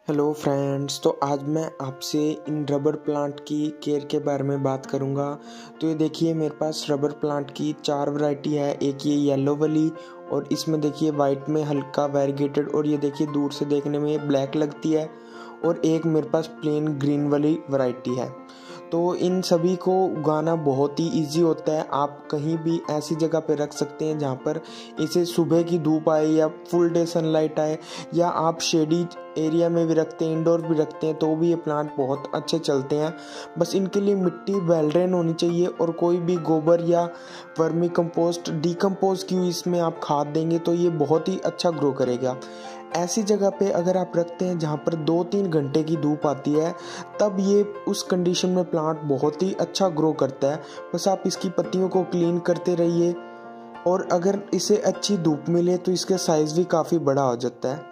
Hello friends, तो आज मैं आपसे इन रबर प्लांट की केयर के बारे में बात करूंगा। तो ये देखिए, मेरे पास रबर प्लांट की 4 वैरायटी है। एक ये येलो वाली, और इसमें देखिए वाइट में हल्का वेरीगेटेड, और ये देखिए दूर से देखने में ब्लैक लगती है। और एक मेरे पास प्लेन ग्रीन वाली वैरायटी है। तो इन सभी को उगाना बहुत ही इजी होता है। आप कहीं भी ऐसी जगह पे रख सकते हैं जहाँ पर इसे सुबह की धूप आए या फुल डे सनलाइट आए, या आप शेडी एरिया में भी रखते हैं, इंडोर भी रखते हैं, तो भी ये प्लांट बहुत अच्छे चलते हैं। बस इनके लिए मिट्टी वेल ड्रेन होनी चाहिए, और कोई भी गोबर या वर्मी कंपोस्ट डिकम्पोज की हुई इसमें आप खाद देंगे तो ये बहुत ही अच्छा ग्रो करेगा। ऐसी जगह पे अगर आप रखते हैं जहाँ पर 2-3 घंटे की धूप आती है, तब ये उस कंडीशन में प्लांट बहुत ही अच्छा ग्रो करता है। बस आप इसकी पत्तियों को क्लीन करते रहिए, और अगर इसे अच्छी धूप मिले तो इसका साइज़ भी काफ़ी बड़ा हो जाता है।